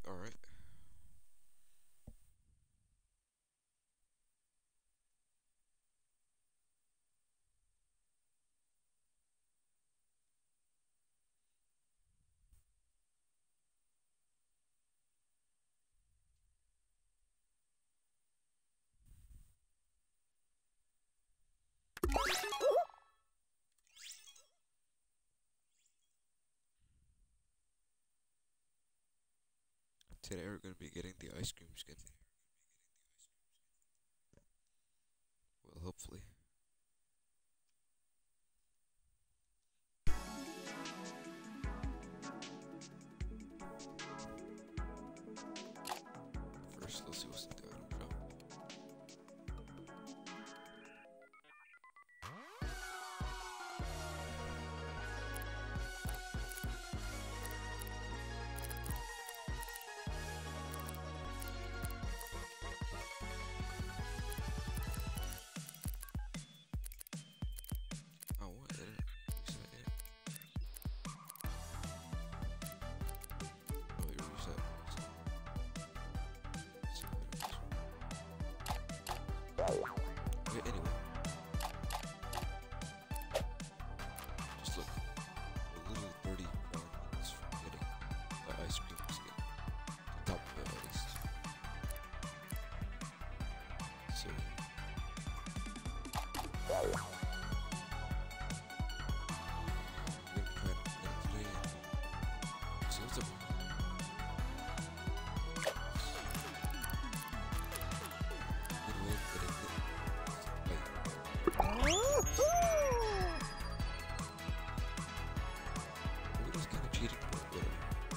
Alright. Today we're going to be getting the ice cream skin. Well, hopefully. First, let's see what's in the item shop. Oh, what? Did it? Reset it? Oh, you reset. Okay, anyway. Just look. We're literally 30 minutes from getting the ice cream skin. The top of it, at least. So. We're gonna try it today and see what's up. Good way of getting it. It was kind of cheating, but whatever.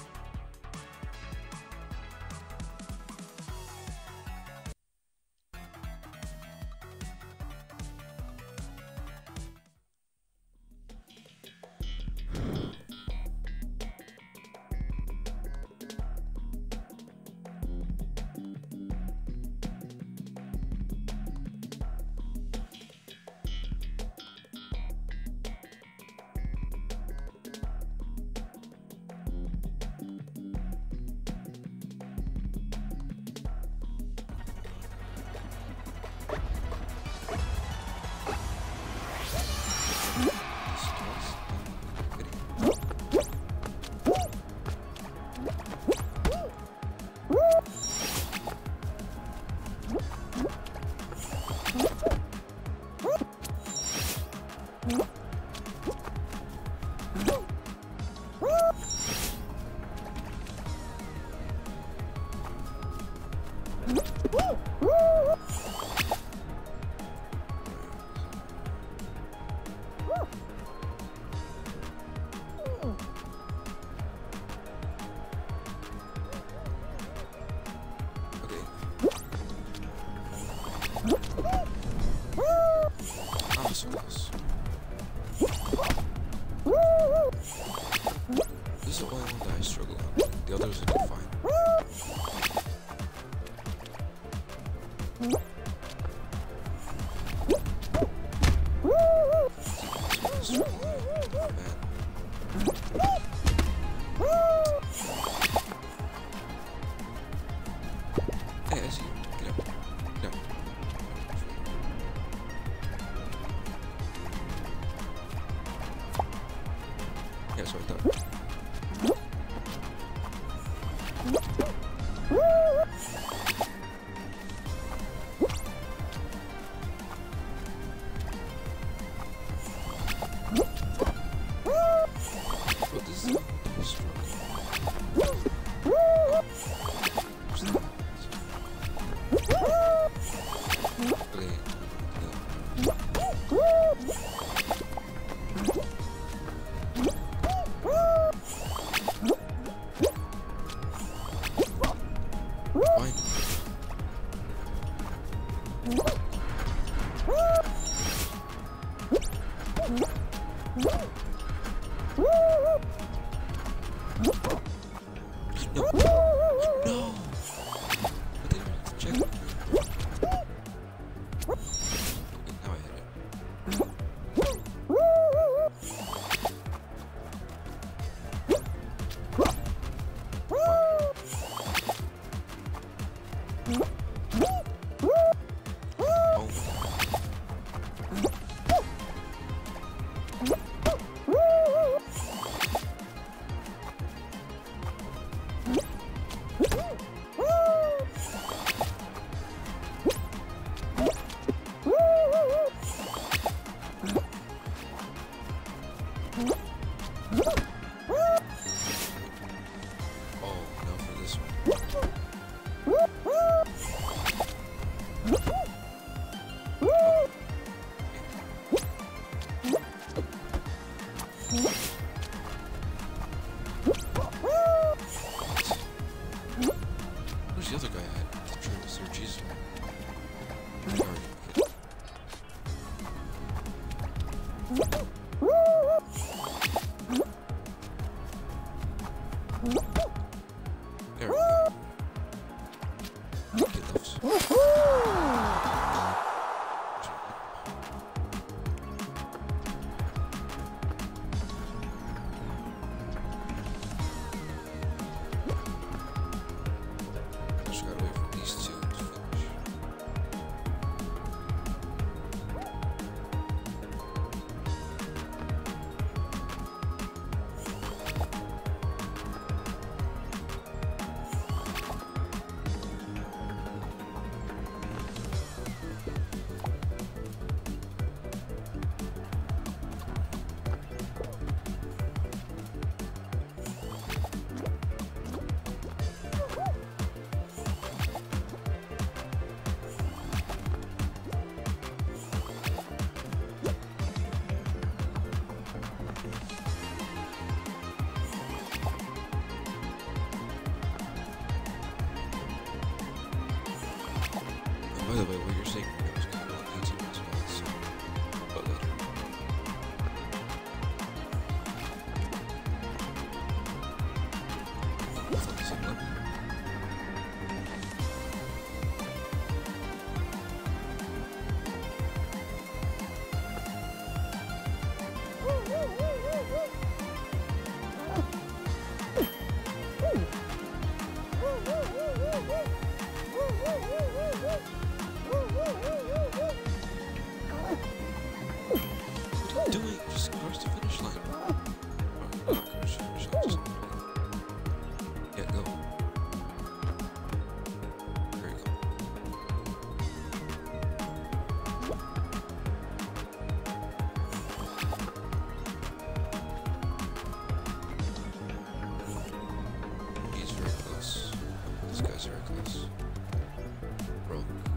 This twice. Kidding. Okay. Ah, so close. This is the only one that I struggle on. The others I do fine. This one is bad. Hey, I see you. Get up. Get up. Yeah, so I thought. But this is the struggle. No. No. I didn't check. Okay, now I hit it. Oh. Oh, now for this one. Where's the other guy at? I'm trying to search his. I already hit it. There we go. Get those. Just gotta wait for these two to finish. By the way, what you're saying right now is kind of on YouTube as well, so, but later. Both on the same level. What are you doing? Just cross the finish line. Or not cross the finish line, just... Yeah, go. There you go. He's very close. This guy's very close. Bro.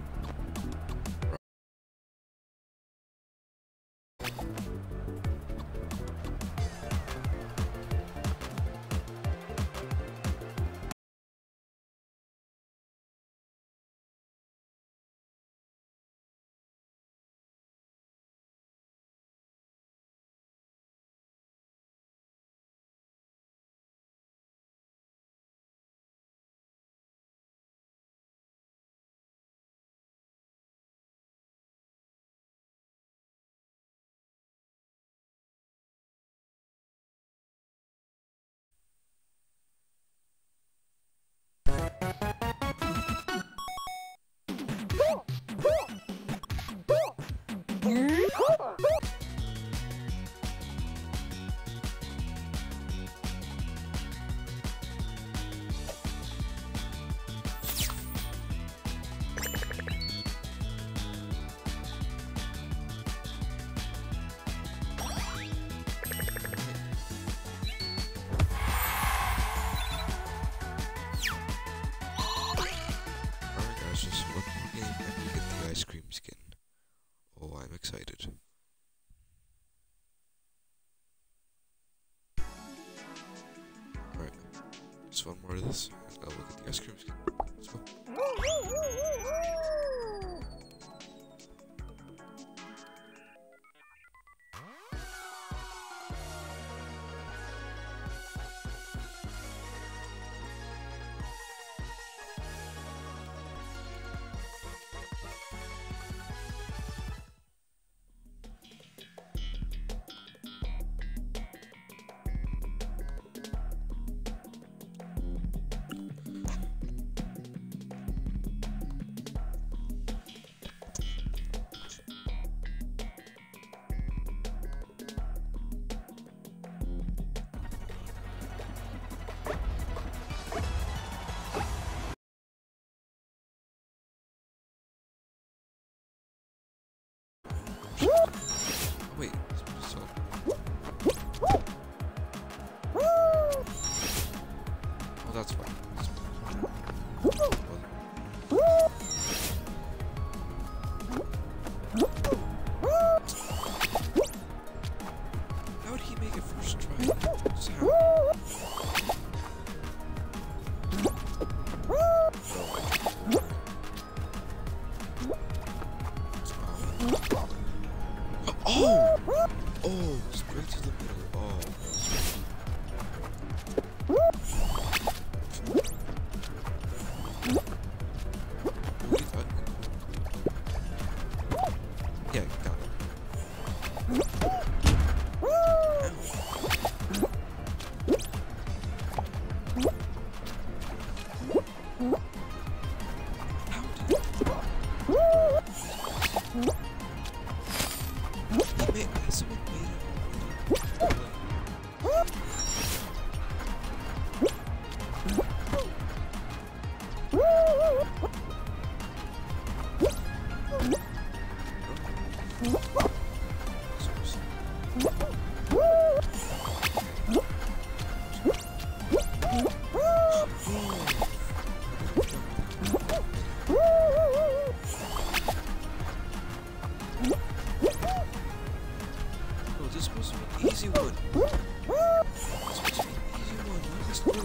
Oh, this supposed to be an easy one. This supposed to be an easy one. Why is this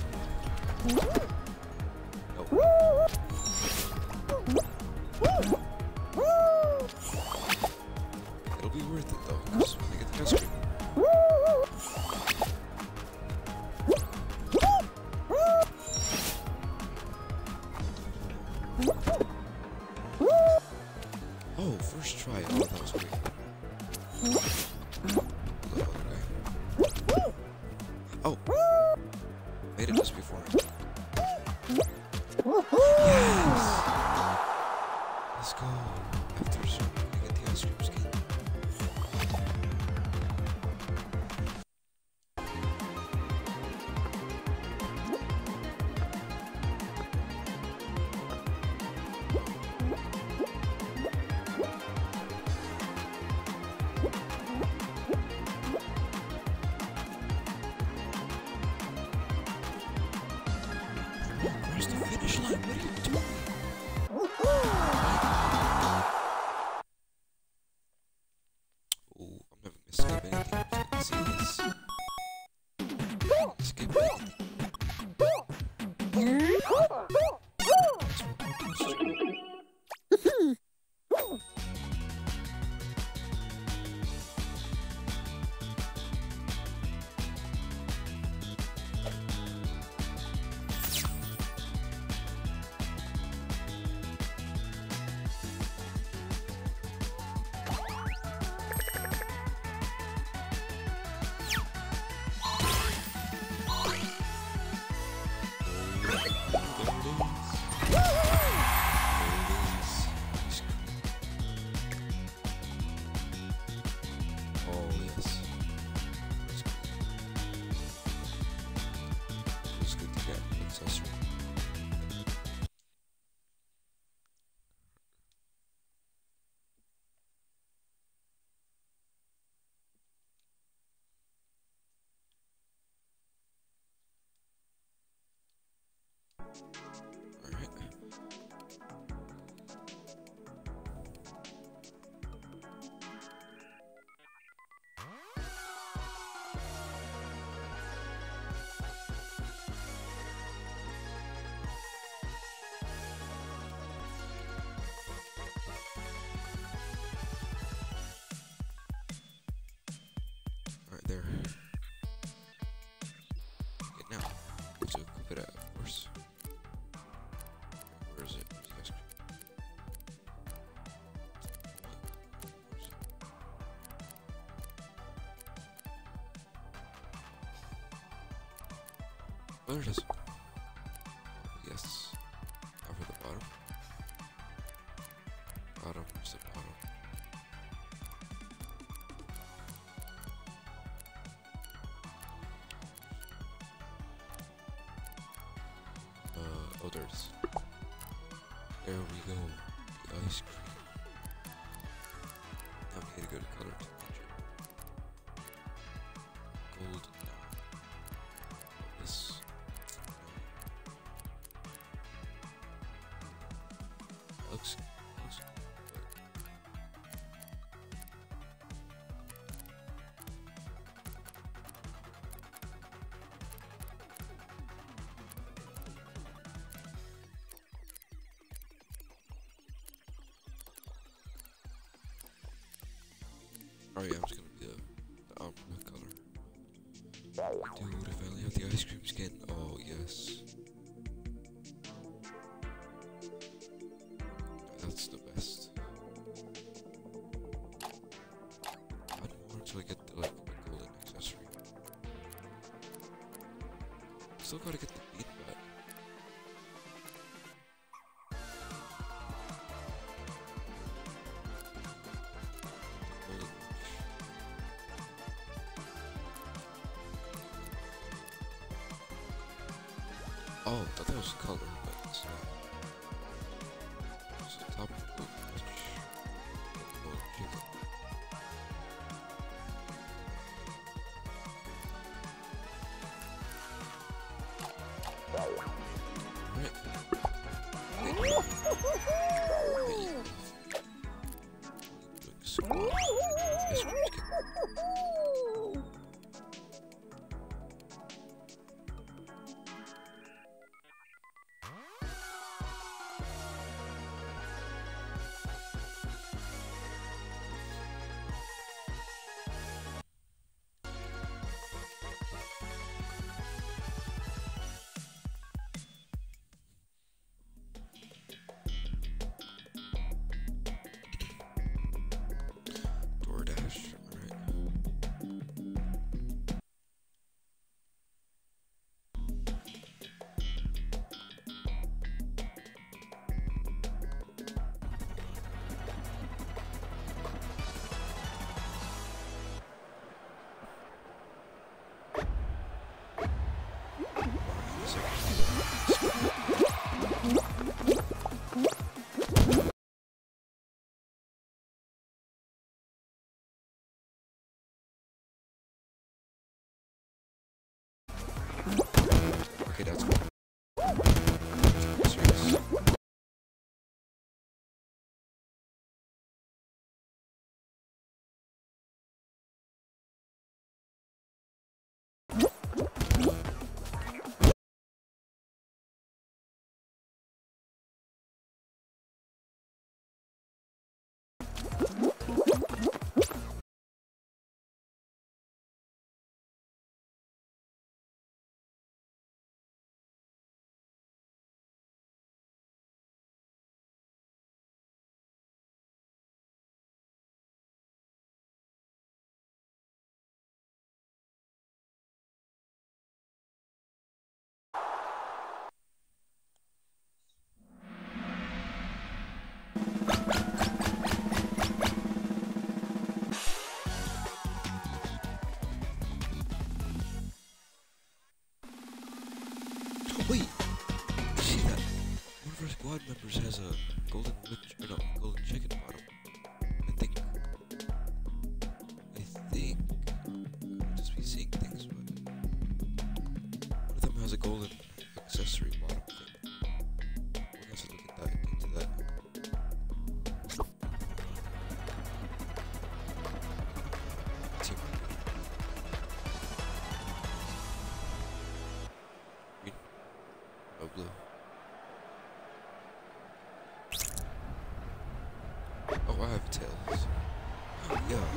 It'll be worth it though, because when they get the ice cream. Oh, first try. Oh, that was great. Oh, made it just before. Yes! Let's go. After some, we get the ice cream skin. Where's the finish line? What are you doing? Oh, I'm never gonna skip anything. I'm just gonna see this. Skip anything. Oh yes. It's good to get an accessory. Alright. Alright, there. Okay, now, let's go clip it out, of course. Where is it? Where's the ice cream? Where's it? Oh, there it is. Yes. Now for the bottom. Bottom, where's the bottom? Oh, there it is. There we go. The ice cream. Now we need to go to color to match it. Gold. No. This. No. Looks good. Oh yeah, I'm just gonna be the umbrella color. Dude, if I only have the ice cream skin. Oh yes. That's the best. Add more until I get the, like, the golden accessory. Still gotta get the beat bat. Oh, I thought that was color, but it's not. our squad members has a golden witch, or no, golden chicken bottom. I think I'll just be seeing things, but one of them has a golden accessory bottom thing. We're gonna have to look at that, into that. Team green, no blue. Oh, I have tails. Yeah.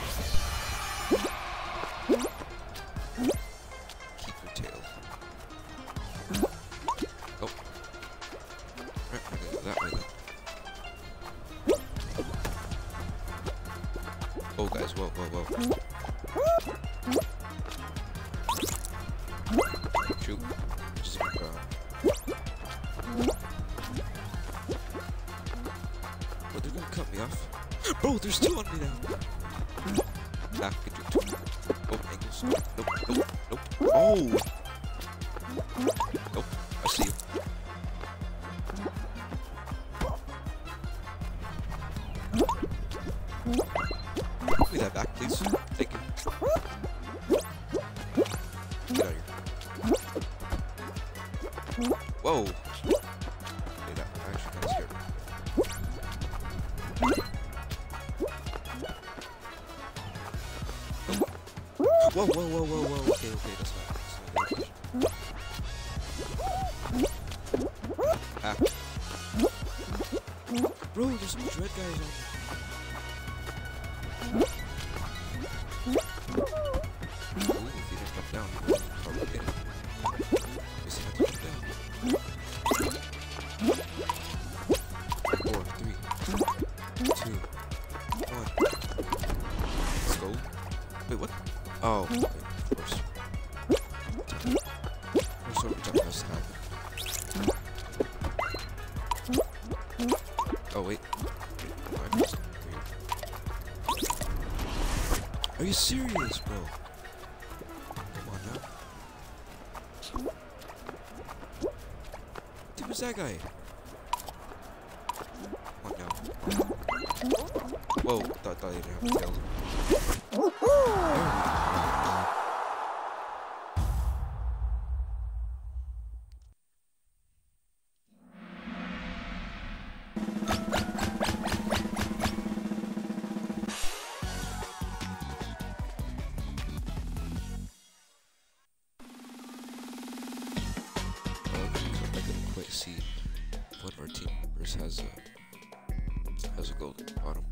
Keep your tail. Oh. Right, I'm gonna go that way then. Oh, guys, whoa, whoa, whoa. Shoot. Just on the ground. But they're gonna cut me off. Bro, there's two on me now. Ah, get you two. Oh, angles. Nope, nope, nope. Oh! Nope, I see you. Give me that back, please. Thank you. Get out of here. Whoa! Okay, that actually kind of scared me. Whoa, whoa, whoa, whoa, whoa. Okay, okay, that's not the location. Ah. Bro, there's some dread guys on me. Ooh, if you didn't jump down, you would probably get it. Guess you have to jump down. 4, 3, 2, 1. Let's go. Wait, what? Oh, wait, of course. First order jump has to happen. Oh, wait. Are you serious, bro? Come on now. Dude, who's that guy? Come on now. Whoa, thought you didn't have tails. See, one of our team members has a golden bottom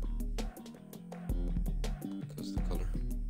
because of the color.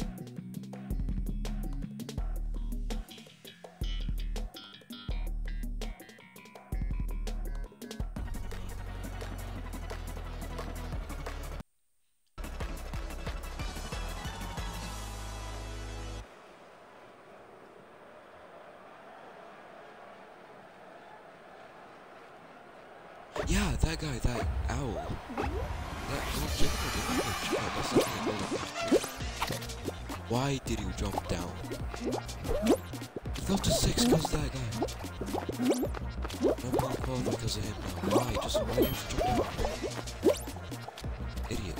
Yeah, that guy, that owl. That gold chicken or the golden chicken? That's not the golden chicken. Why did you jump down? He fell to 6 because of that guy. I'm gonna qualify because of him now. Why? Just why did you jump down? Idiot.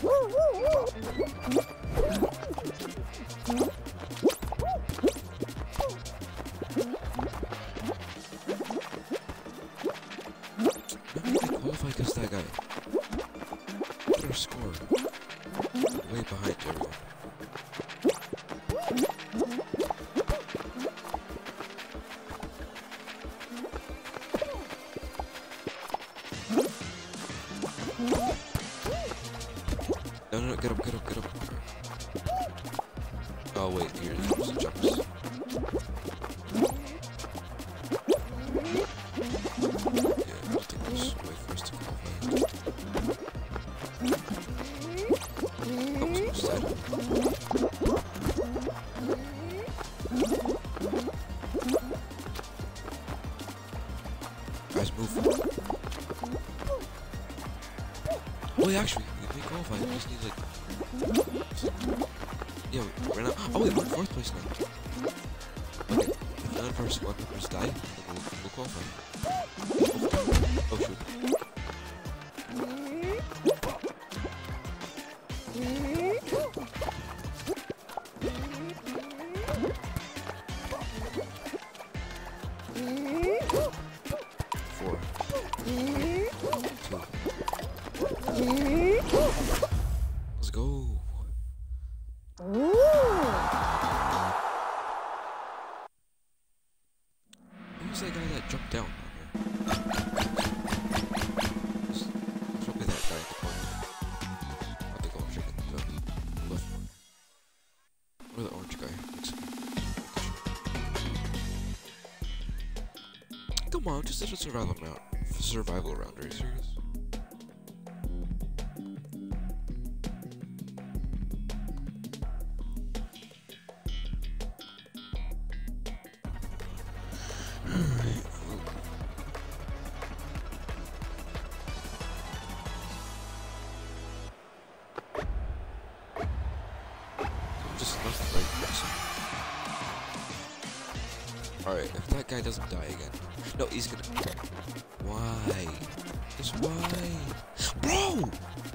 Because that guy. Look at our score. Way behind everyone. No, get up. Oh wait, here, there's the jumps. Guys, move. Wait, actually, we qualify. We just need like. Yeah, we're not. Oh wait, we're in 4th place now. Okay, if none of our squad members die, then we'll qualify. Oh shoot. Let's go. Who's that guy that jumped down on here? There's probably that guy in the corner. Not the golden chicken, the left one. Or the orange guy. Come on, just such a survival round. Survival round, are you serious? Alright, if that guy doesn't die again. No, he's gonna. Why? Just why? Bro!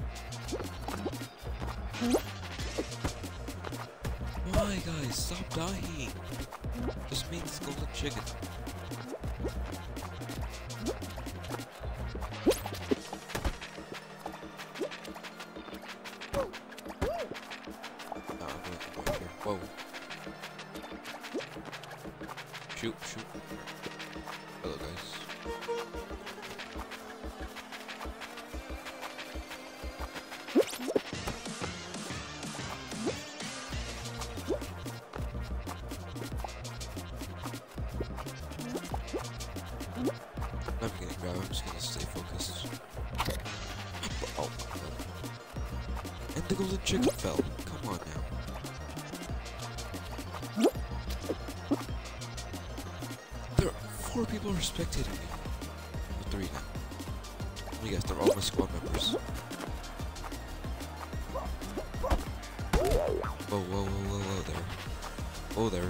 Why, guys? Stop dying. Just means golden chicken. Whoa. Shoot. Hello, guys. I'm not gonna grab, I'm just gonna stay focused. Oh, and the golden chicken fell. Come on now. There are 4 people are spectating me. Or 3 now. Let me guess, they're all my squad members. Whoa there. Oh, there.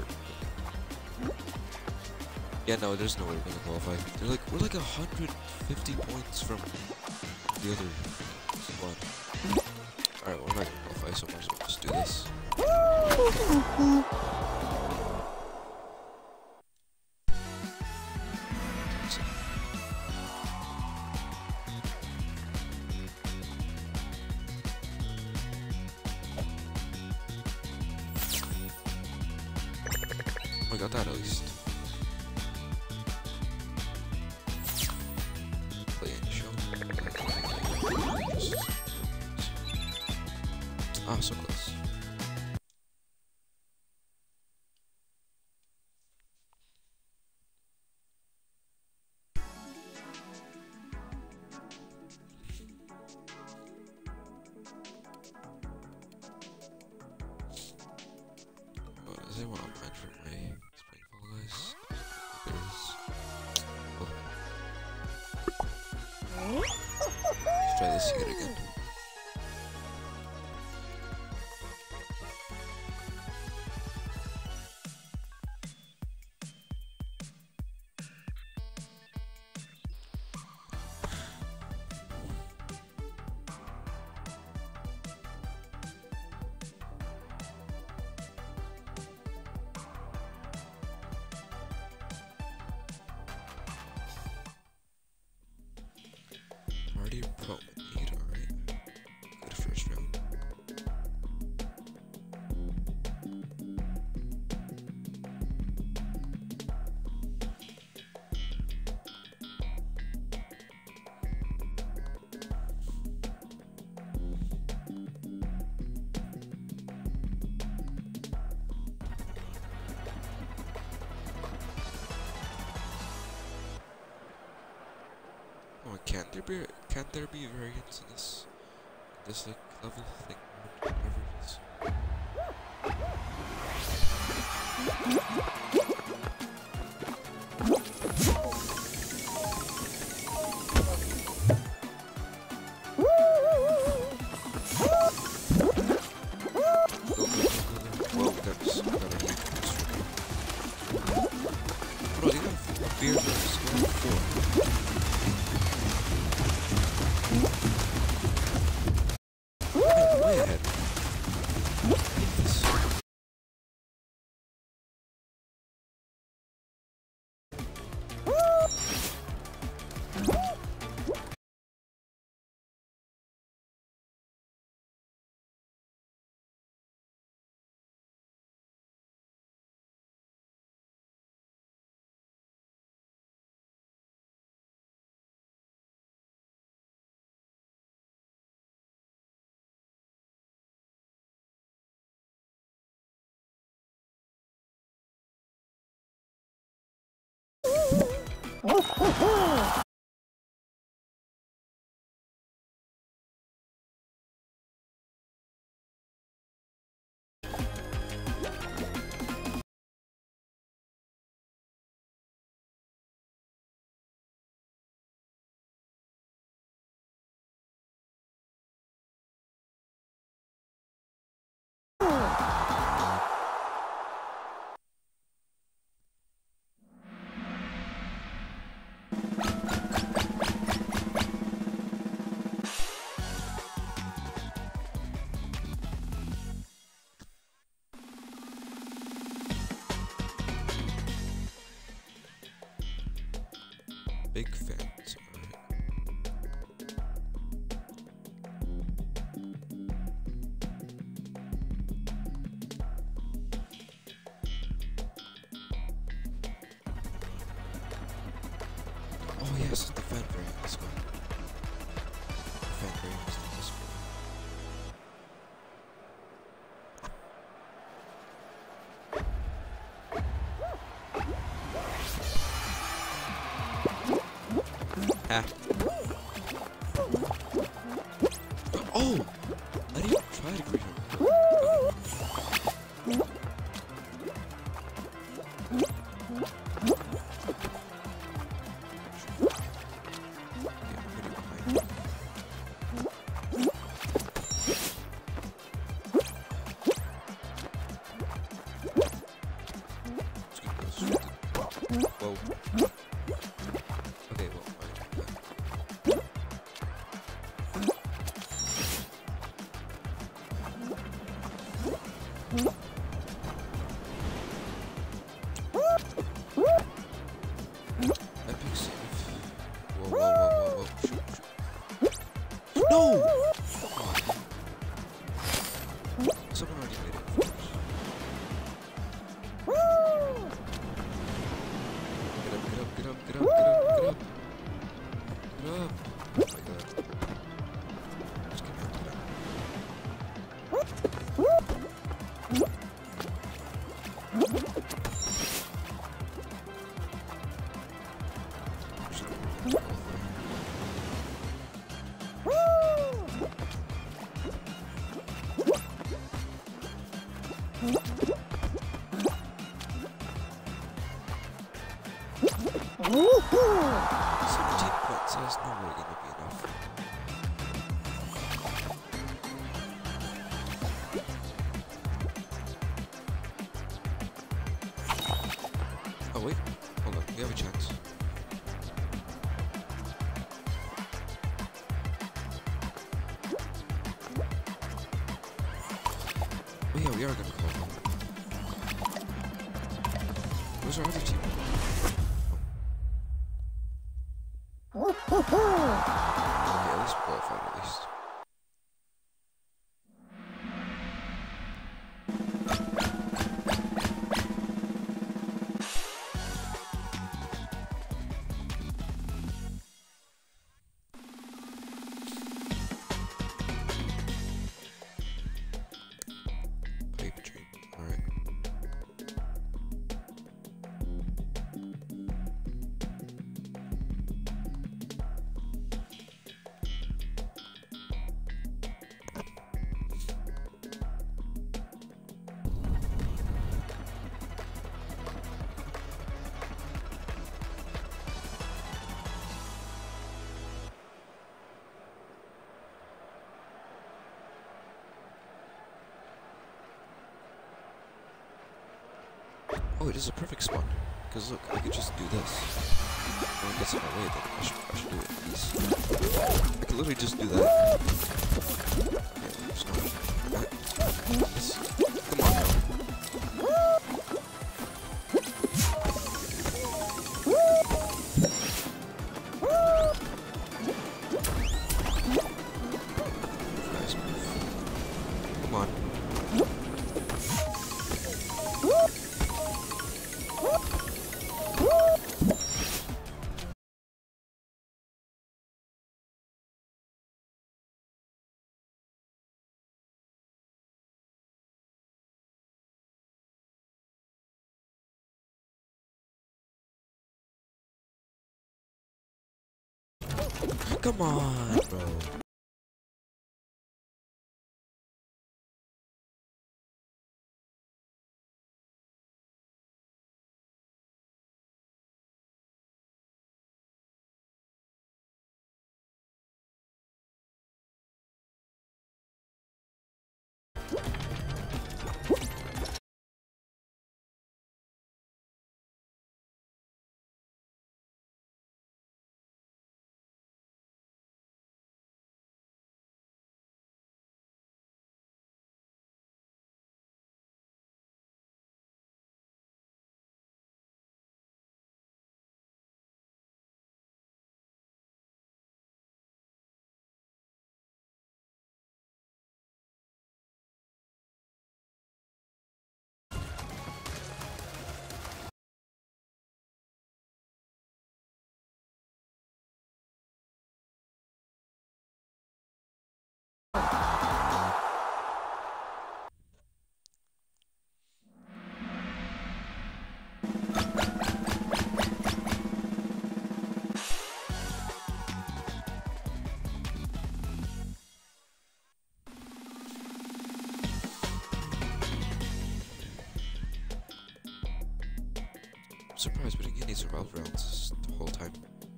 Yeah, no, there's no way we're gonna qualify. We're like 150 points from the other squad. Alright, we're not gonna qualify, so might as well just do this. We got that at least. Ah, so close. What does anyone on mind for me? It's playing Fall Guys. There's. Oh. Let's try this here again. Already pro need, alright. Good first round. Oh, can't there be variants in this like level thing, whatever it is? Whoa, that was not a huge bro, they got a beer versus squad 4. Way ahead. Big fans, alright. Oh yes, the fan variant, let's go. Fan variant is the best one. Ah. Oh! I didn't even try to green jump. Whoa. Okay, well, epic save. Whoa, whoa, whoa, whoa, whoa. Shoot, shoot. No! Someone already made it first. Get up, get up, get up, get up, get up, get up. Get up. Oh my god. Just get back to that. Woohoo! 17 points, there's no way gonna be enough. Oh wait, hold on, we have a chance. Oh yeah, we are gonna call them. Where's our other team? Okay, at least we qualified at least. Paper train, alright. Oh, it is a perfect spawn. Because look, I could just do this. When it gets in my way, then I should do it. Please. I could literally just do that. Okay, it's not. Come on now. Nice move. Come on. Come on, bro. I'm surprised we didn't get any survival rounds the whole time.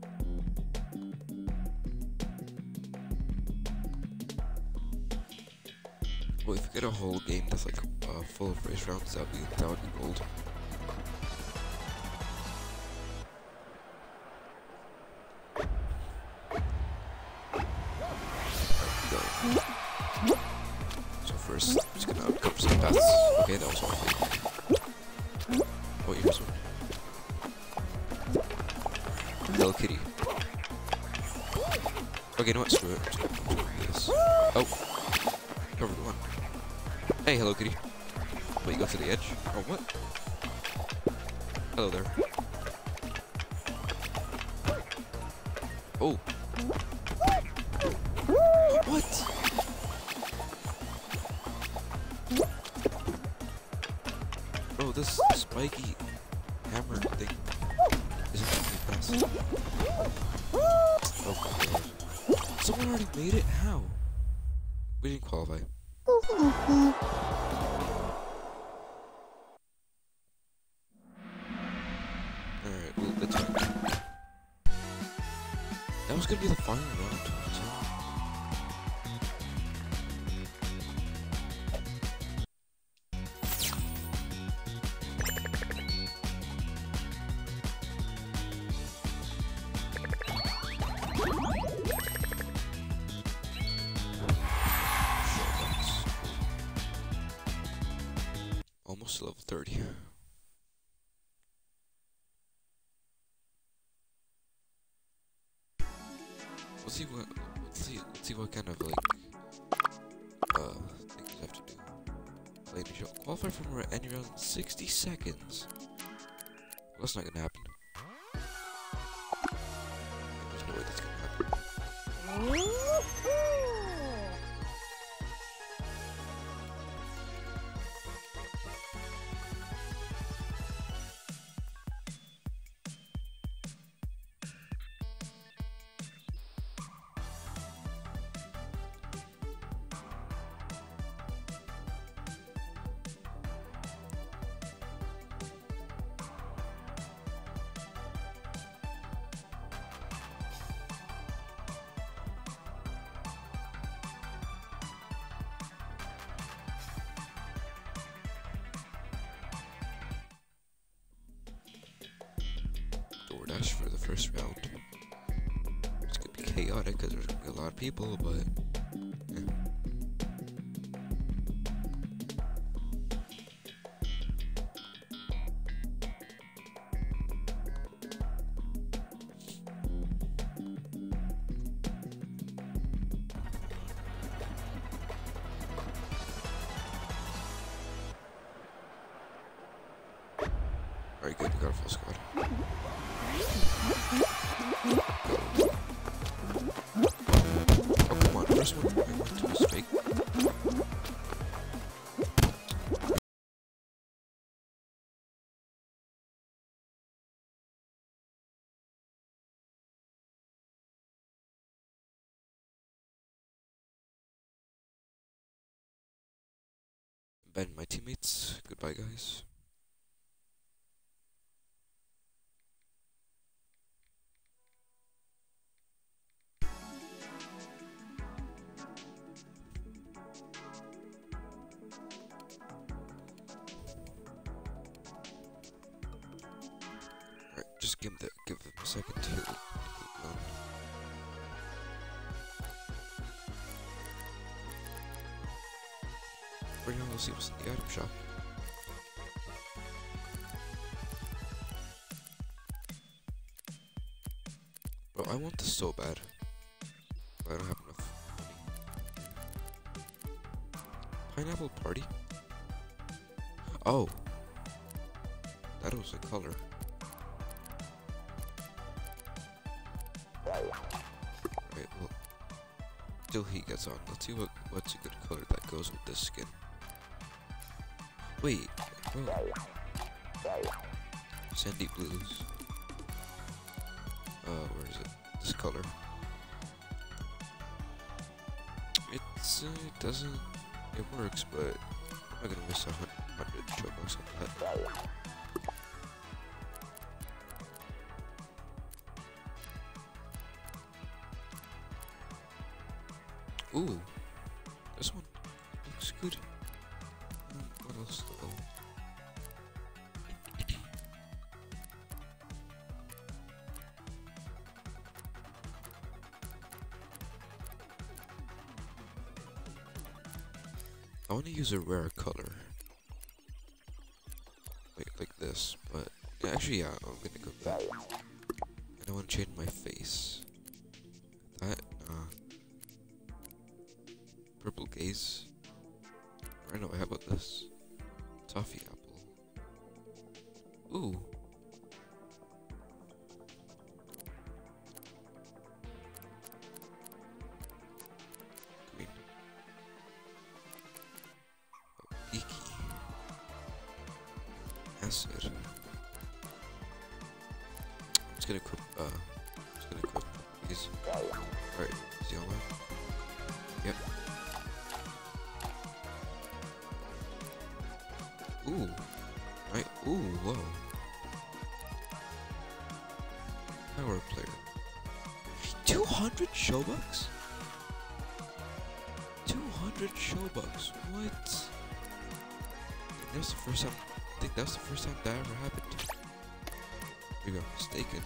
Well, if we get a whole game that's like full of race rounds, that would be gold. Go. So first, I'm just gonna cover some paths. Okay, that was one thing. Oh, here's one. Hello Kitty. Okay, you know what? Screw it. I'm just gonna do this. Oh, covered one. Hey, Hello Kitty. Wait, you go to the edge? Oh, what? Hello there. Oh. What? Bro, this spiky hammer thing isn't very fast. Oh my god. Someone already made it? How? We didn't qualify. Alright, well, that's fine. That was gonna be the final round, too. Almost level 30. Let's see what kind of like things we have to do. Play the show. Qualify from any round in 60 seconds. Well, that's not gonna happen. There's no way that's gonna happen. DoorDash for the first round. It's gonna be chaotic because there's gonna be a lot of people, but yeah. Alright, good, we got a full squad. Oh, come on, first one. I went to a fake. And my teammates, goodbye, guys. Alright, just give them a second to load. Right now, we'll see what's in the item shop. Bro, I want this so bad, but I don't have enough money. Pineapple party? Oh, that was a color. Right, well, till he gets on, let's see what's a good color that goes with this skin. Wait, oh. Sandy blues. Where is it? This color. It doesn't, it works, but I'm not gonna waste 100 Robux on that. Ooh, this one looks good. What else though? I want to use a rare color, like this, but yeah, actually, yeah, I'm gonna go with that. And I want to change my face. That, purple gaze. I know. How about this? Toffee apple. Ooh. Green. Icky. Acid. I'm just gonna equip, these. Alright, is he online? Yep. Ooh. Right, ooh, whoa. Power player. 200 Showbucks? 200 Showbucks, what? I think that's the first time that ever happened. Maybe I'm mistaken.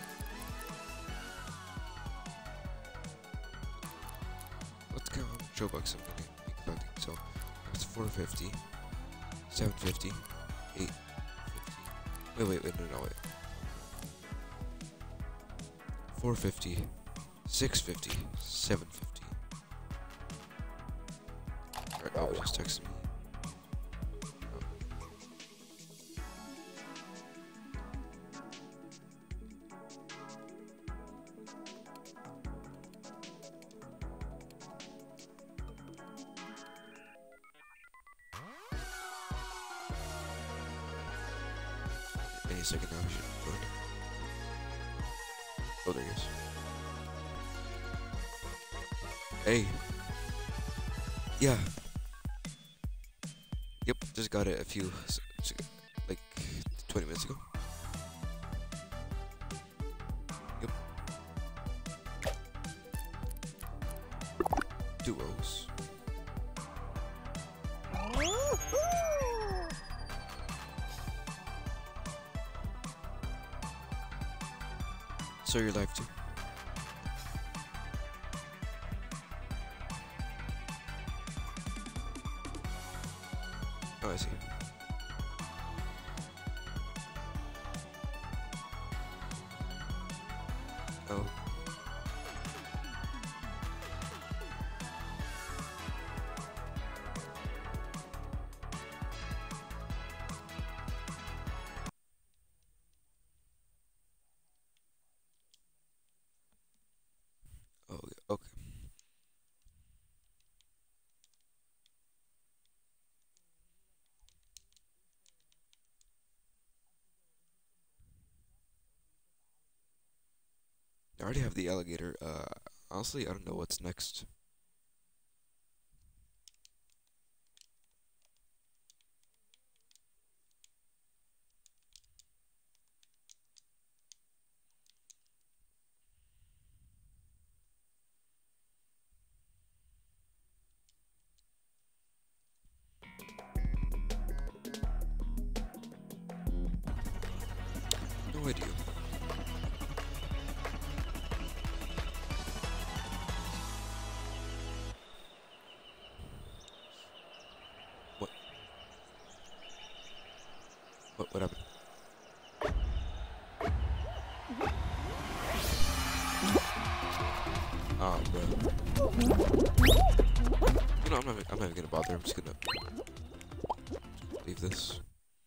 Let's count how much Showbucks I'm gonna be collecting. So that's 450, 750, 850. Wait, no, wait. 450, 650, 750. Alright, oh, just texted me. Any second now, we should join. Oh, there he is. Hey. Yeah. Yep, just got it like 20 minutes ago. Yep. Duos. So you're live too. Oh, I see. Oh. Oh, yeah, okay. I already have the alligator. Honestly, I don't know what's next. with you. What? What happened? Oh, bro. You know, I'm not even gonna bother. I'm just gonna leave this.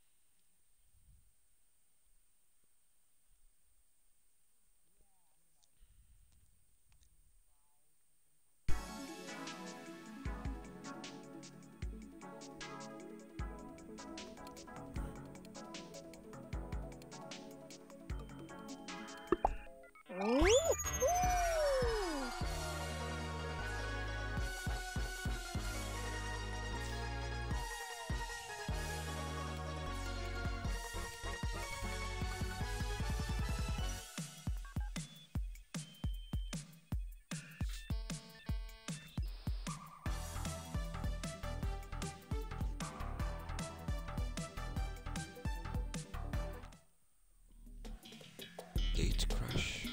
Gate crash.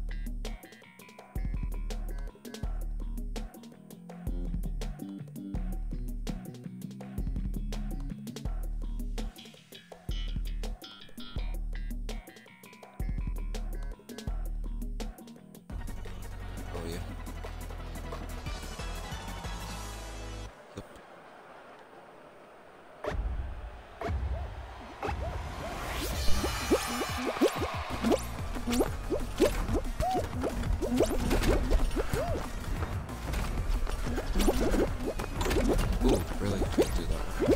Oh yeah. Yep. Ooh, really? Can't do that one.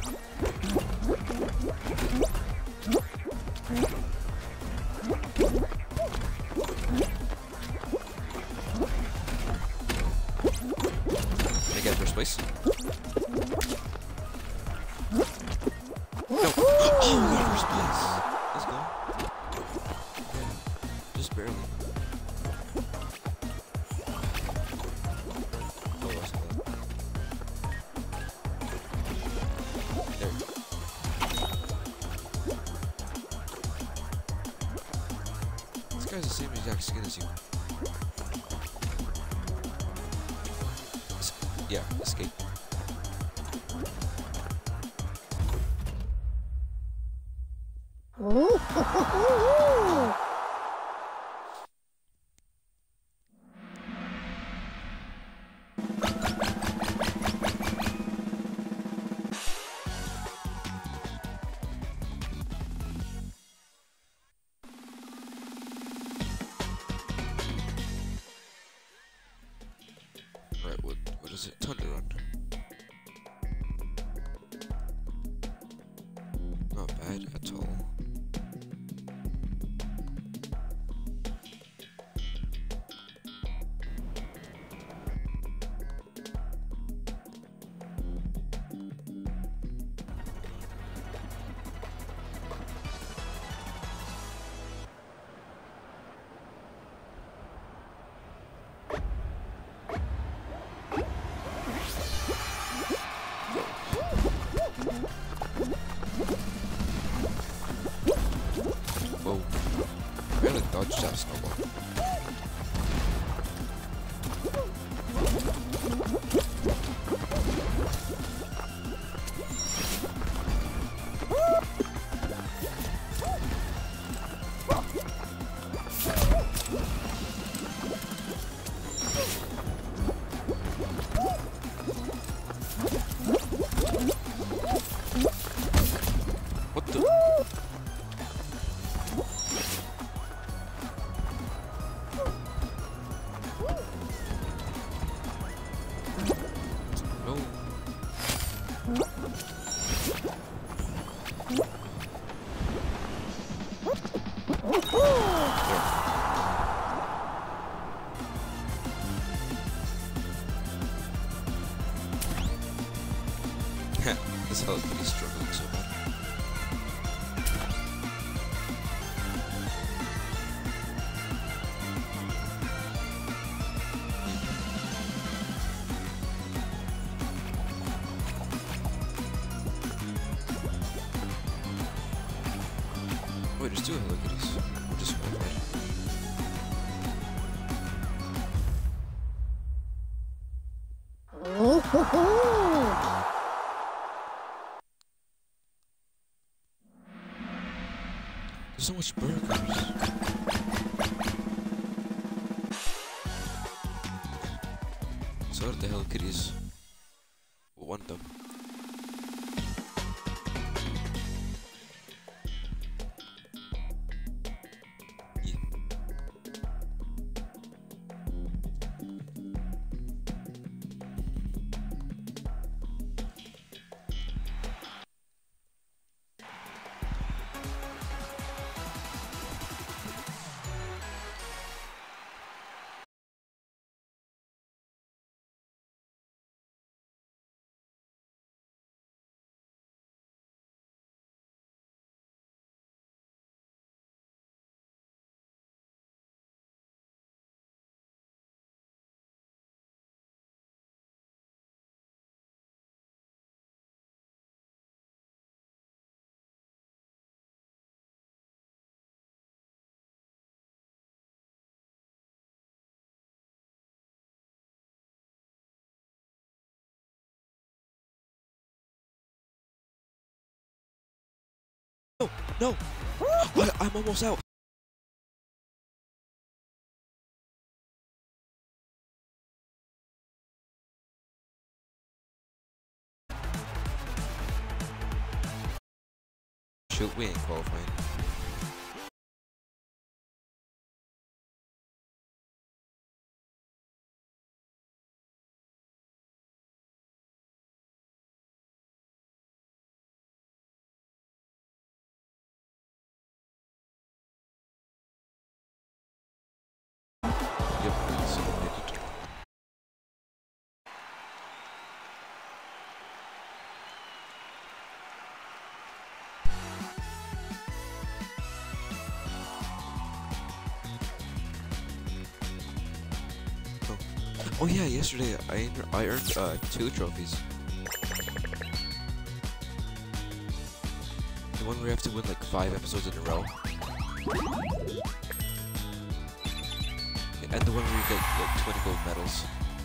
Can I get first place? No! Oh, we got first place! Let's go. Yeah, just barely. Oh, I saw that. There. This guy's the same exact skin as you. Yeah, escape. Alright, what is it? Thunder Run. Not bad at all. Whoa. Barely dodged that snowball. What the? No. There. This hell is struggling so bad. Wait, there's two Hello Kitties. Or just There's so much burgers. So what the hell kitties? Want them? Yeah. No, no! I'm almost out. Shoot, we ain't qualifying. Yep, it's eliminated. Oh yeah, yesterday I earned 2 trophies. The one where you have to win like 5 episodes in a row. And the one where you get like 20 gold medals.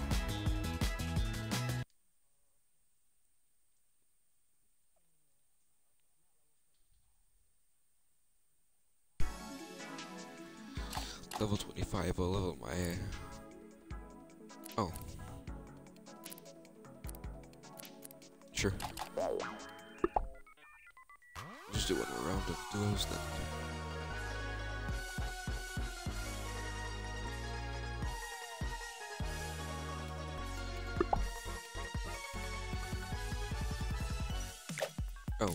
Level 25, I'll level my... Oh. Sure. Just do one more round of duos then. Oh.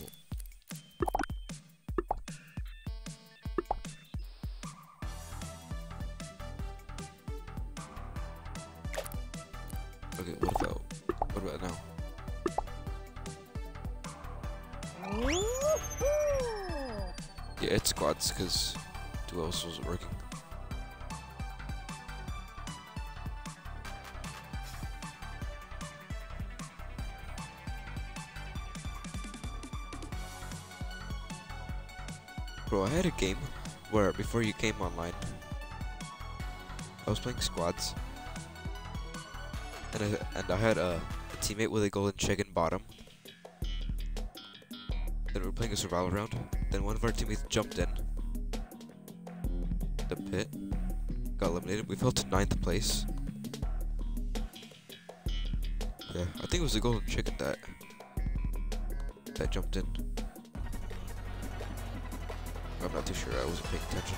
Okay, what about now? Yeah, it's squads, because duos wasn't working. Bro, I had a game where before you came online, I was playing squads, and I had a teammate with a golden chicken bottom. Then we were playing a survival round. Then one of our teammates jumped in the pit, got eliminated. We fell to 9th place. Yeah, I think it was the golden chicken that jumped in. I'm not too sure. I wasn't paying attention.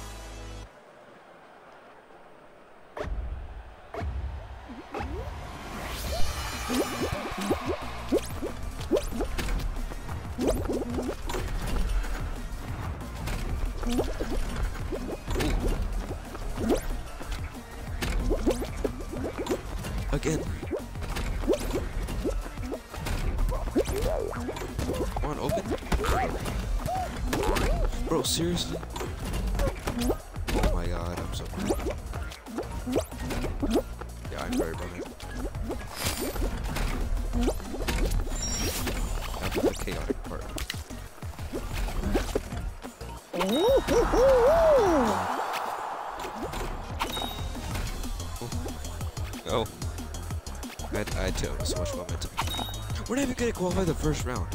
Again. Come on, open. Bro, seriously? Oh my god, I'm so bad. Yeah, I'm very bummed. That's the chaotic part. Oh. I had to have so much momentum. We're not even gonna qualify the first round.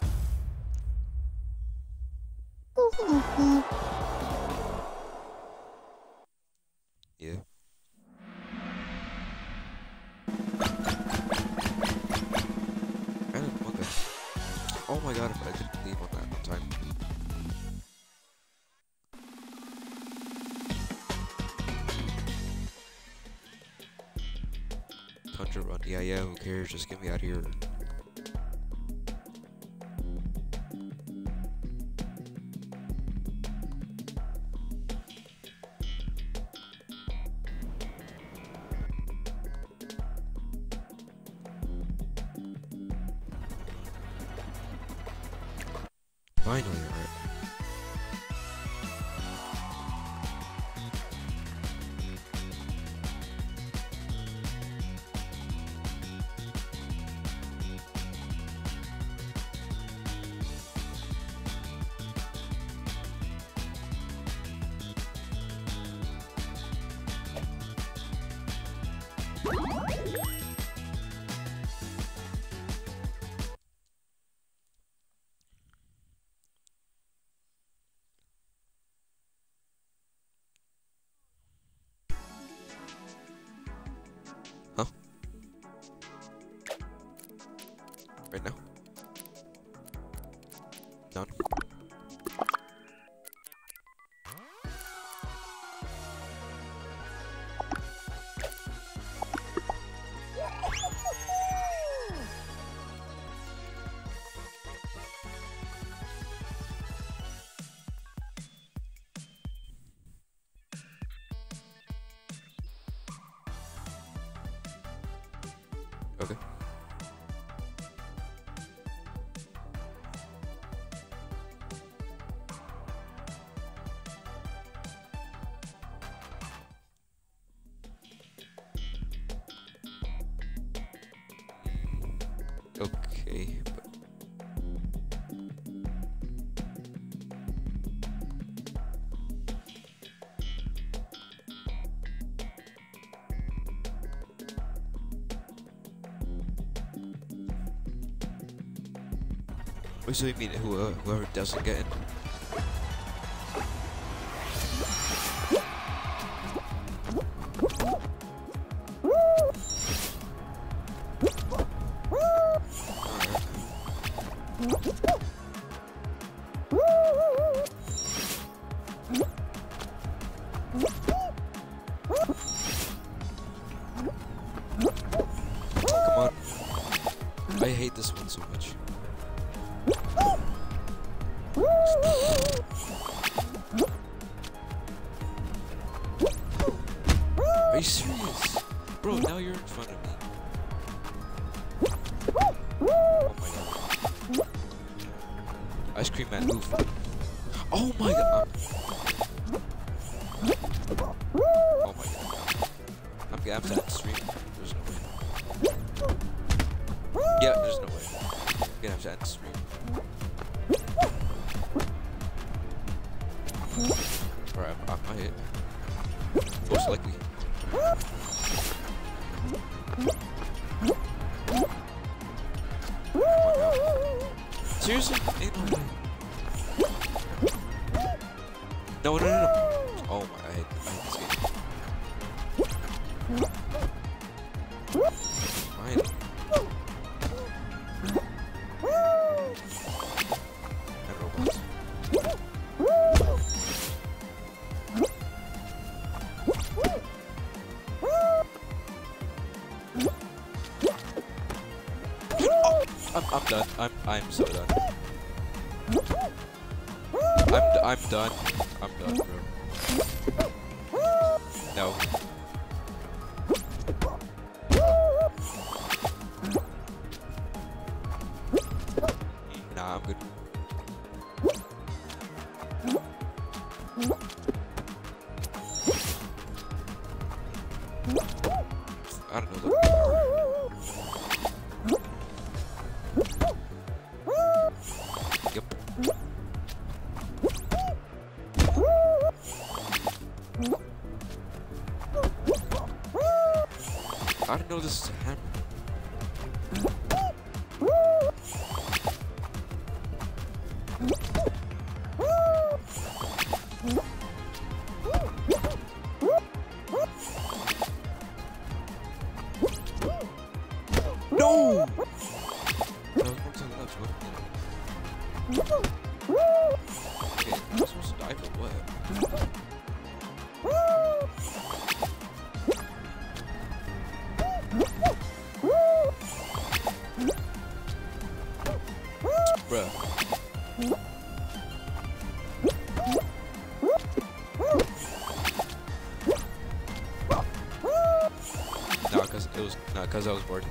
Yeah. I didn't want that. Oh my god, if I didn't leave on that on time. 100 run. Yeah, who cares? Just get me out of here. Finally, alright. Huh? Right now? Done. Okay. Okay, but wait, so you mean whoever doesn't get in? Come on. I hate this one so much. Are you serious? Bro, now you're in front of me. Oh my god. Ice cream man, move. Oh my god. Oh my god. I'm gonna have to end the stream. There's no way. Yeah, there's no way. I'm gonna have to end the stream. Alright, I might. Most likely. Oh my god. Seriously? Ain't no way. No. Oh my, I hate this game. Fine. And robots. I'm done. I'm so done. I'm done. I'm done, bro. No. Nah, I'm good. I don't know that. Yep. No! No, I was going to the left, what? Okay, am I supposed to dive or what? Bruh. Cause I was bored.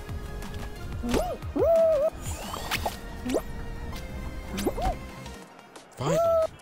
Finally.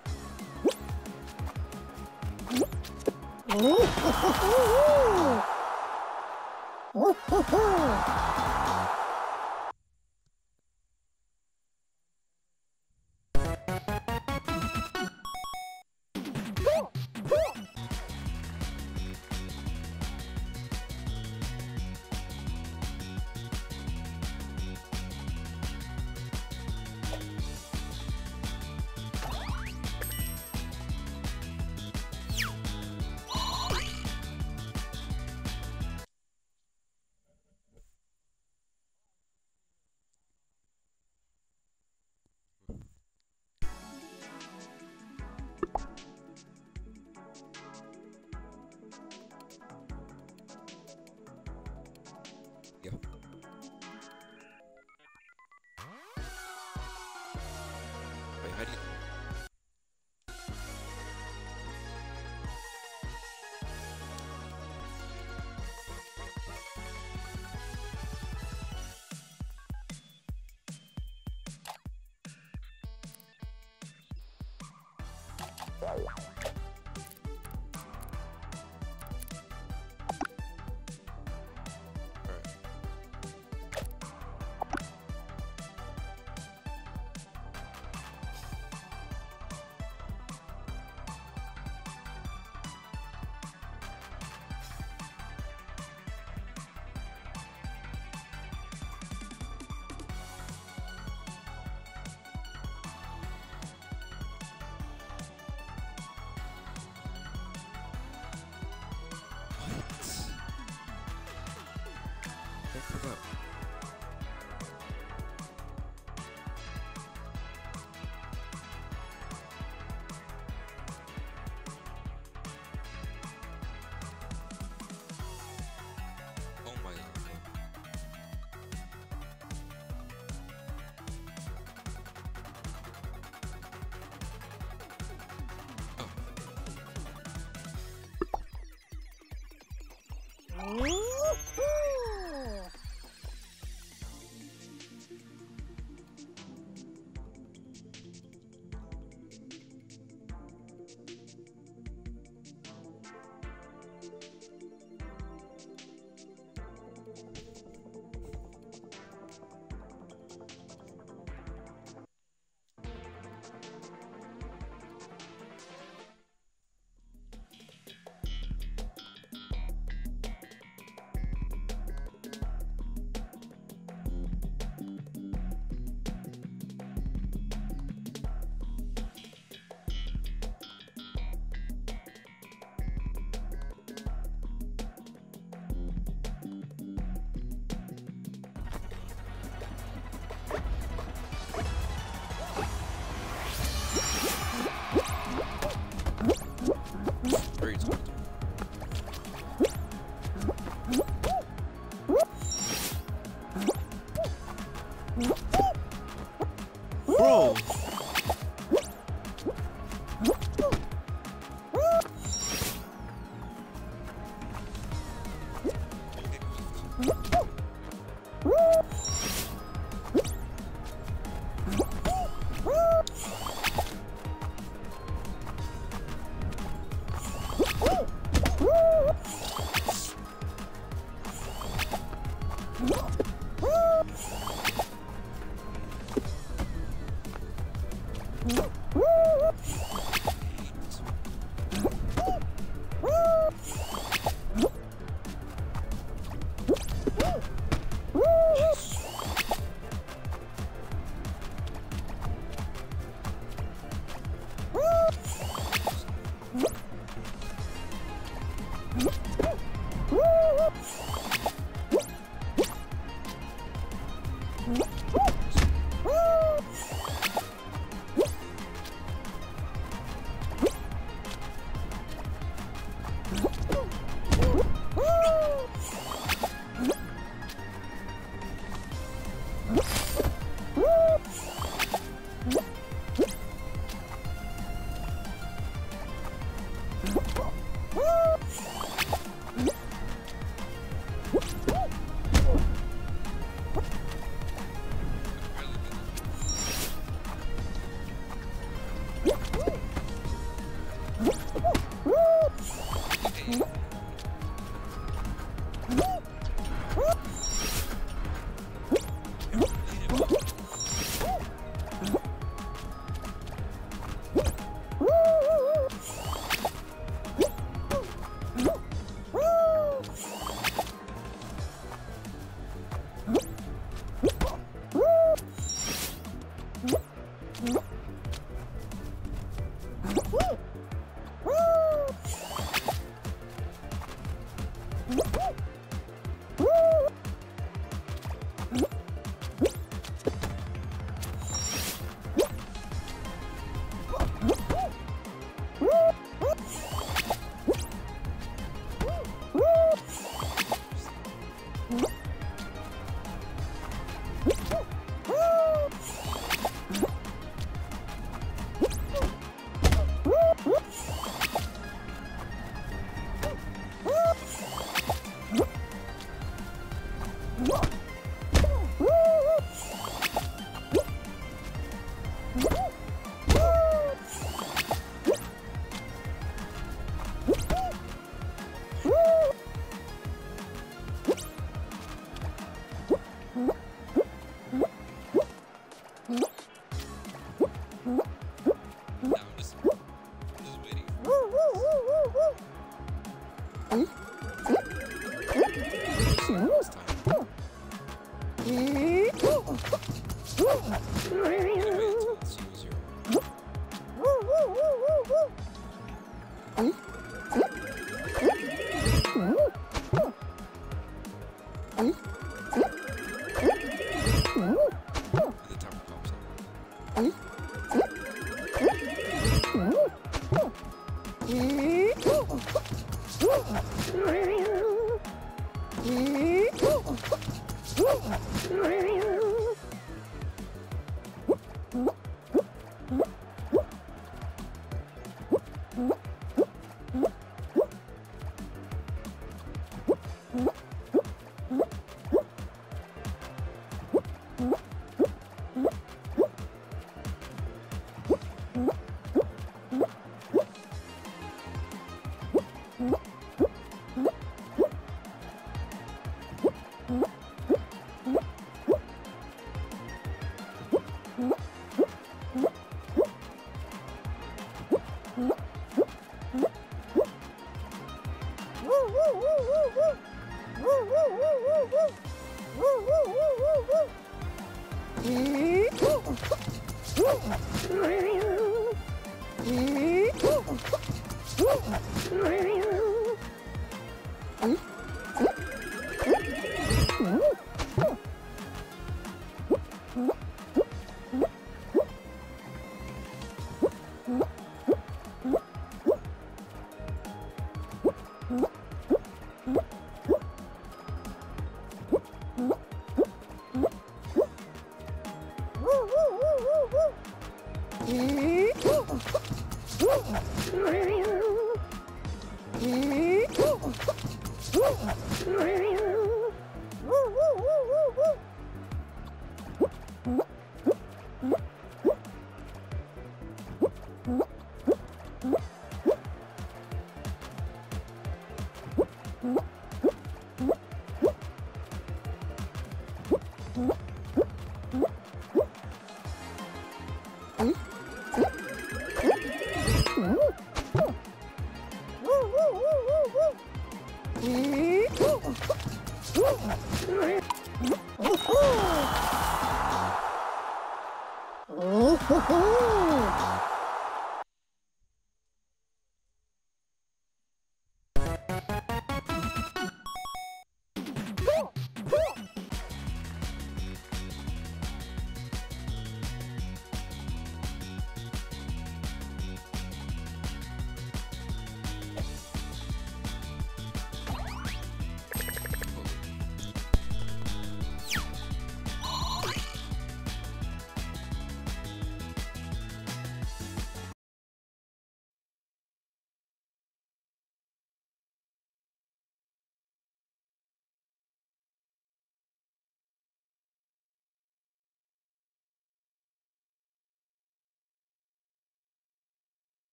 Yeah. Wait, how do you... I forgot. Oh my god. Bro!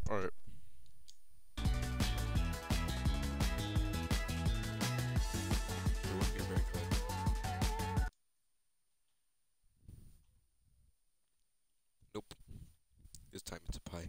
Alright. It wouldn't be very good. Nope. This time it's a pie.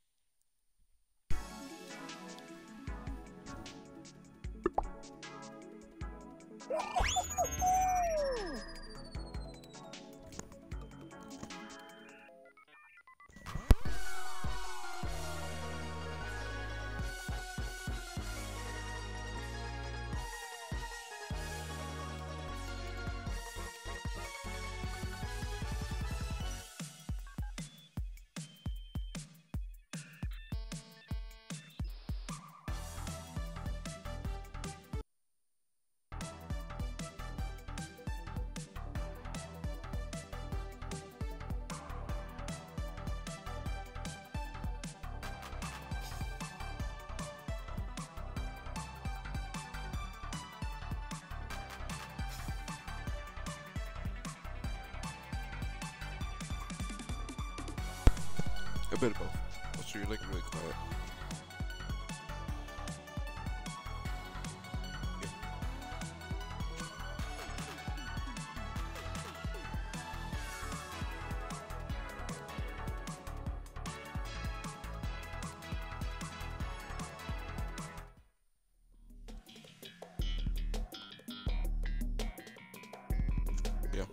A bit of both. Also, you're like really quiet. Yeah.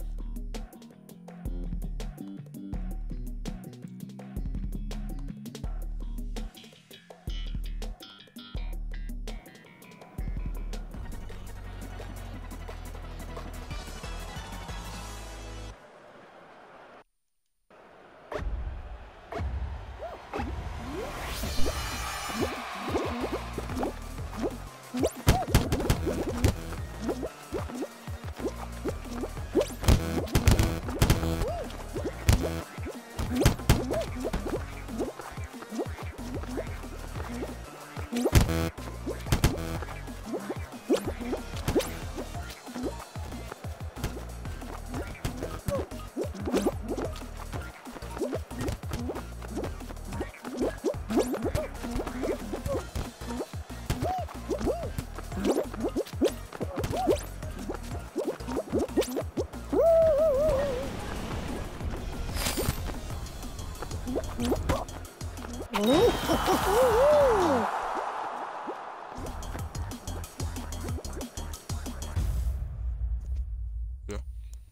Yeah.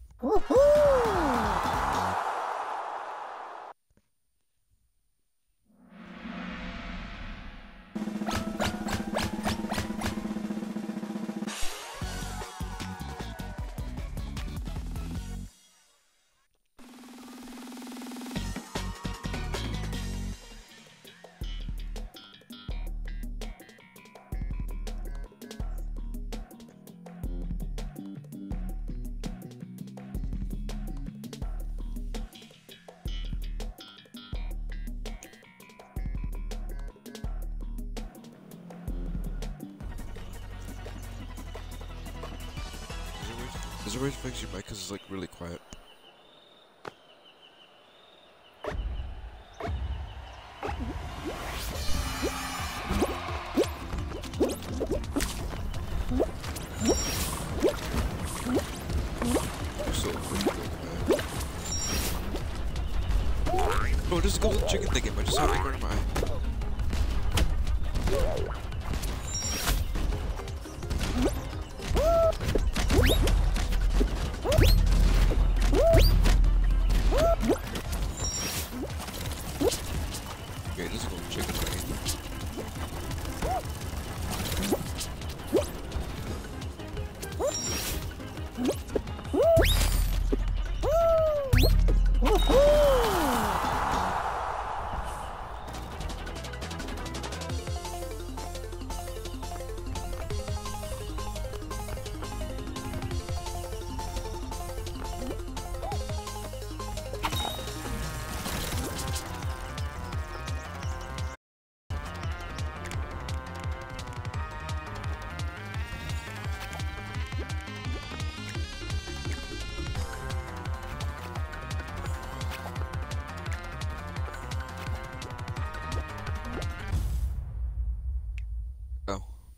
Is there a way to fix your mic because it's like really quiet? Oh, there's a golden chicken thing. I just have it in my eye.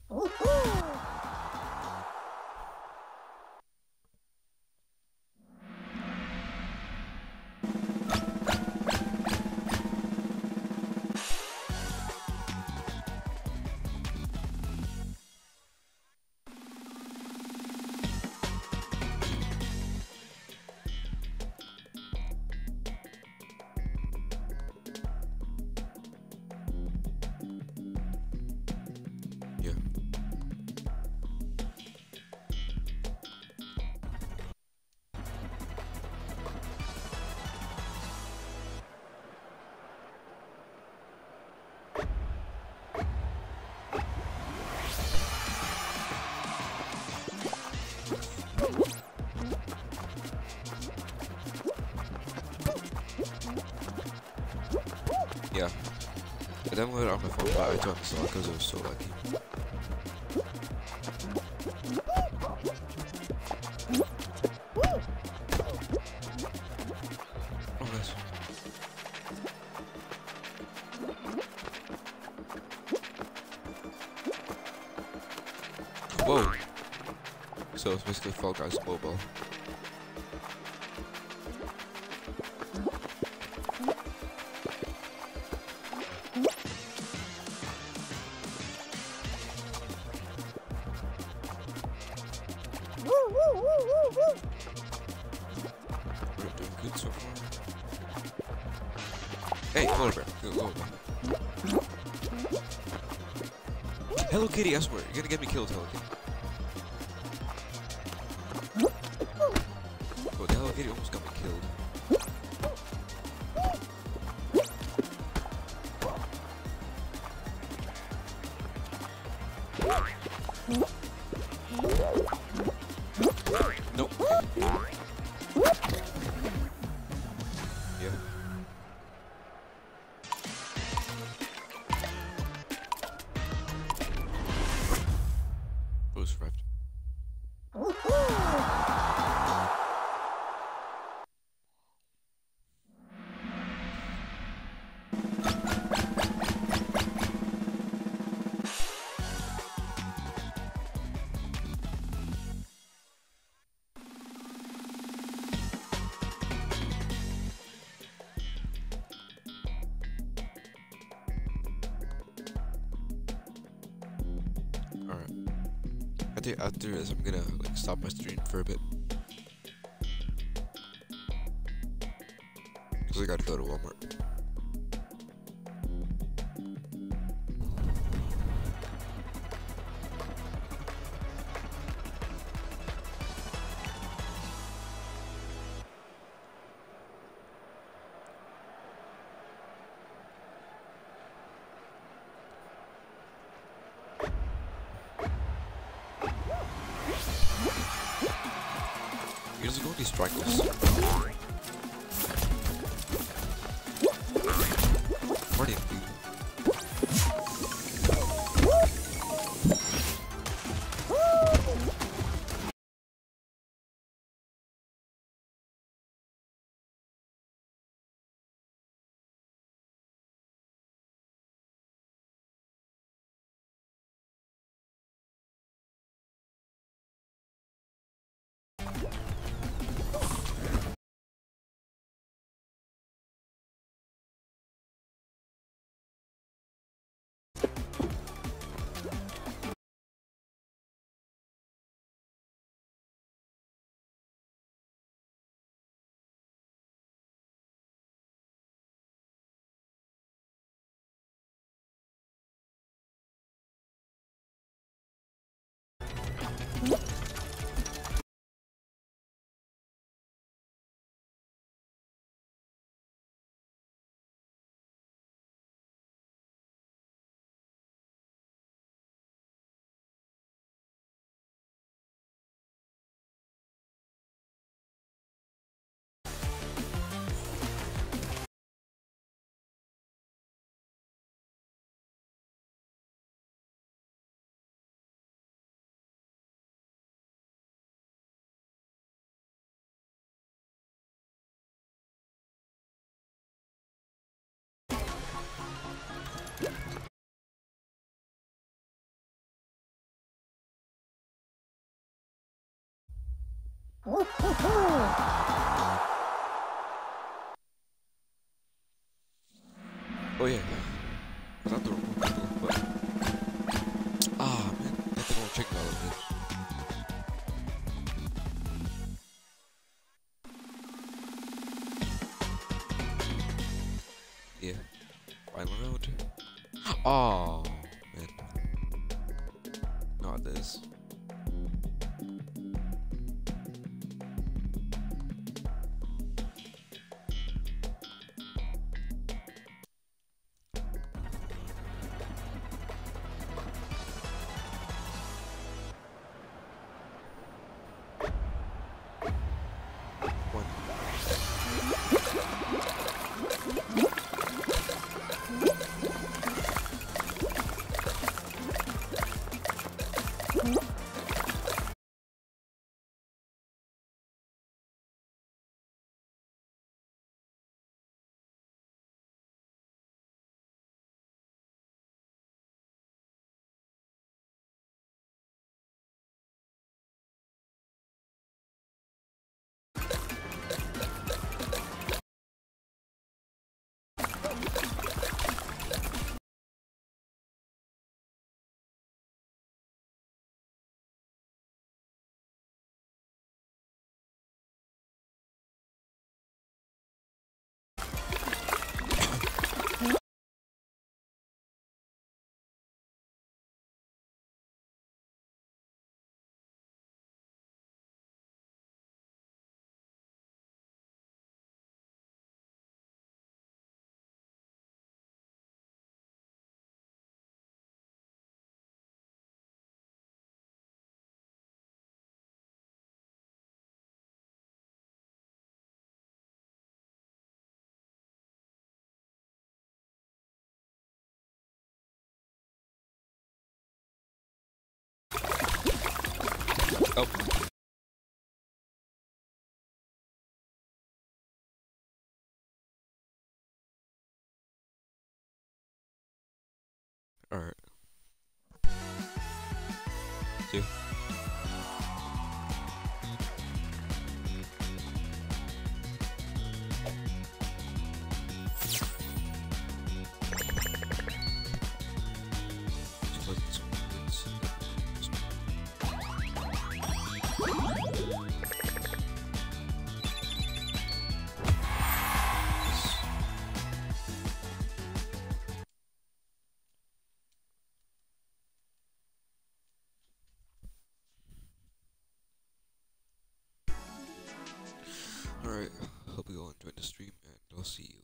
Yeah. Yeah. I downloaded it on my phone, but I don't install it because it was so laggy. Oh, nice. Whoa! So it's basically Fall Guys Mobile. We're doing good so far. Hey, Polar Bear, go away. Hello Kitty, I swear, you're gonna get me killed, Hello Kitty. Oh, the Hello Kitty almost got me killed. Nope. Yeah. Oh, survived. Alright. I think after this I'm gonna like stop my stream for a bit. Cause I gotta go to Walmart. You guys are going to these strikers. Oh yeah, I thought the remote control, but man, that's the wrong chicken out of it. Yeah, final round. Oh man, not this. One. Oh. Alright. Two. Alright, hope you all enjoyed the stream, and I'll see you.